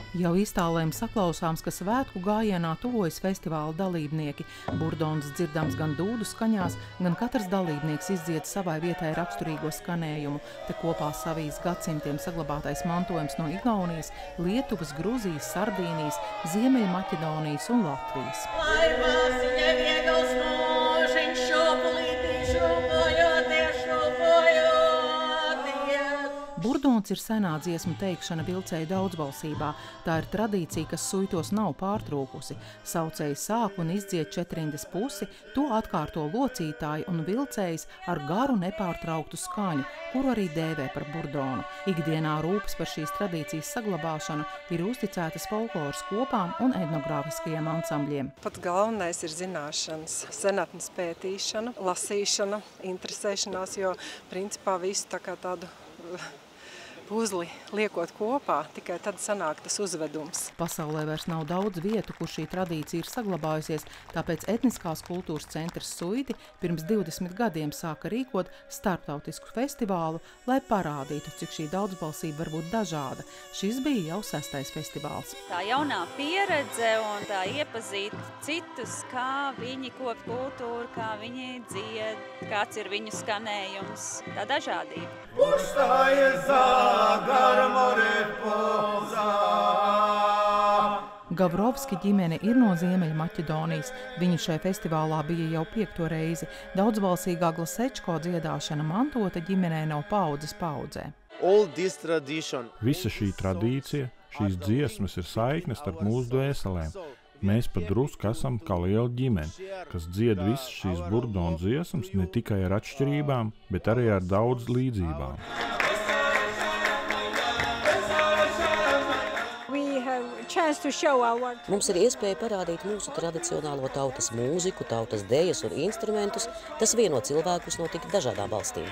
Jau iztālēm saklausāms, ka svētku gājienā tuvojas festivāla dalībnieki. Burdons dzirdams gan dūdu skaņās, gan katrs dalībnieks izdzied savai vietai raksturīgo skanējumu. Te kopā savijas gadsimtiem saglabātais mantojums no Igaunijas, Lietuvas, Gruzijas, Sardīnijas, Ziemeļmaķedonijas un Latvijas. Burdons ir senā dziesmu teikšana vilcēju daudzbalsībā. Tā ir tradīcija, kas suitos nav pārtrūkusi. Saucēji sāk un izdzied četrindas pusi, to atkārto locītāji un vilcējs ar garu nepārtrauktu skaņu, kuru arī dēvē par burdonu. Ikdienā rūpes par šīs tradīcijas saglabāšanu ir uzticētas folkloras kopām un etnogrāfiskajiem ansambļiem. Pats galvenais ir zināšanas, senatnes pētīšana, lasīšana, interesēšanās, jo principā visu tā kā tādu puzli liekot kopā, tikai tad sanāk tas uzvedums. Pasaulē vairs nav daudz vietu, kur šī tradīcija ir saglabājusies, tāpēc Etniskās kultūras centrs Suiti pirms 20 gadiem sāka rīkot starptautisku festivālu, lai parādītu, cik šī daudzbalsība var būt dažāda. Šis bija jau 6. festivāls. Tā jaunā pieredze un tā iepazīt citus, kā viņi kop kultūru, kā viņi dzied, kāds ir viņu skanējums, tā dažādība. Gavrovski ģimene ir no Ziemeļmaķedonijas. Viņi šai festivālā bija jau 5. reizi. Daudzbalsīgā Glasečko dziedāšana mantota ģimenē no paudzes paudzē. Visa šī tradīcija, šīs dziesmas ir saiknes starp mūsu dvēselēm. Mēs pat drusku esam kā liela ģimene, kas dzied visas šīs burdonu dziesmas ne tikai ar atšķirībām, bet arī ar daudz līdzībām. Mums ir iespēja parādīt mūsu tradicionālo tautas mūziku, tautas dejas un instrumentus. Tas vieno cilvēkus no tik dažādām valstīm.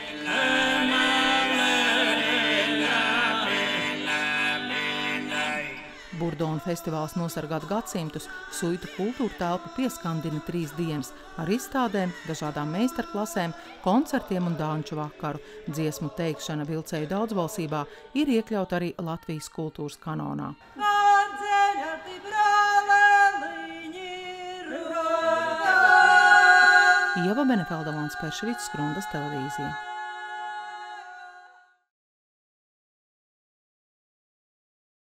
Burdonu festivāls nosargāt gadsimtus, Suitu kultūra telpu pieskandina 3 dienas ar izstādēm, dažādām meistarklasēm, koncertiem un dāņu vakaru. Dziesmu teikšana vilcēju daudzbalsībā ir iekļauta arī Latvijas kultūras kanonā. Ieva Benefelda, Mans Perševics, Skrundas televīzija.